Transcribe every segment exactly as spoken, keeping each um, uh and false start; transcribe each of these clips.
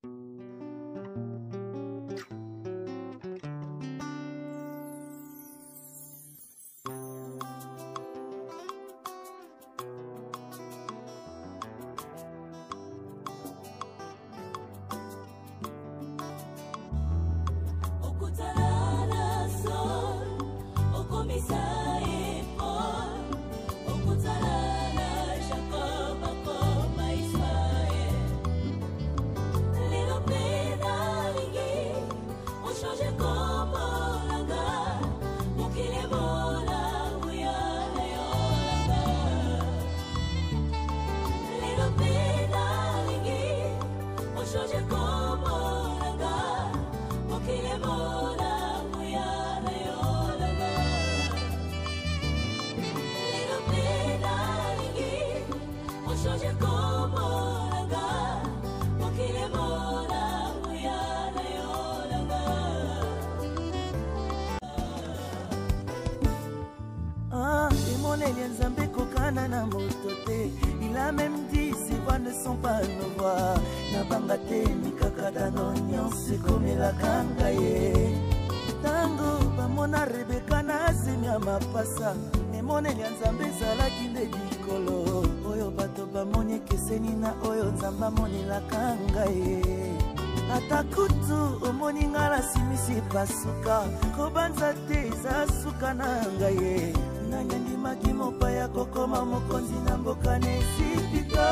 Il a même dit ces voix ne sont pas nos voix. Nabangate mikakada no nyonse comme la kangaye. Tango bamona Rebeka na semia mapasa. Nemone nyanzambe zala kinde dikolo. Oyo bato bamoni keseni na oyo nzamba moni la kangaye. Atakutu omoni ngala simisi pasuka. Kobanza te za suka na ngaye. Nanyandi makimo paya kokoma mokonzi na mboka nesipika.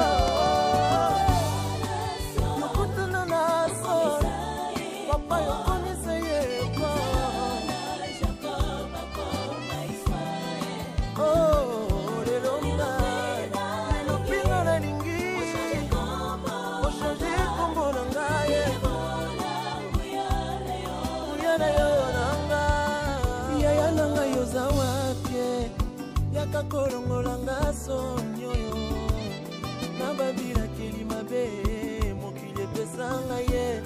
Yokutu na naso papa yokonisa yeko. Oh, lelonga lelopinga na lingi oshange kombo na ngaye. Uyana yo nanga yaya nanga yoza wapye yaka kolongolanga sonyoyo na babila keli mabe mokili epesanga ye.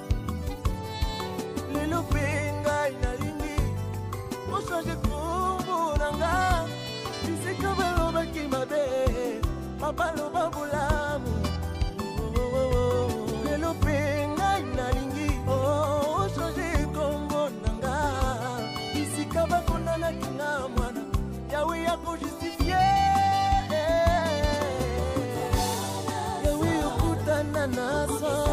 Lelo pe ngai nalingi oshange kombo nanga bisika balobaki mabe mabaloba bolamu. Lelo pe ngai nalingi oshange kombo nanga bisika bakondanaki nga mwana Yawe yako justifié. Yawe okutana naso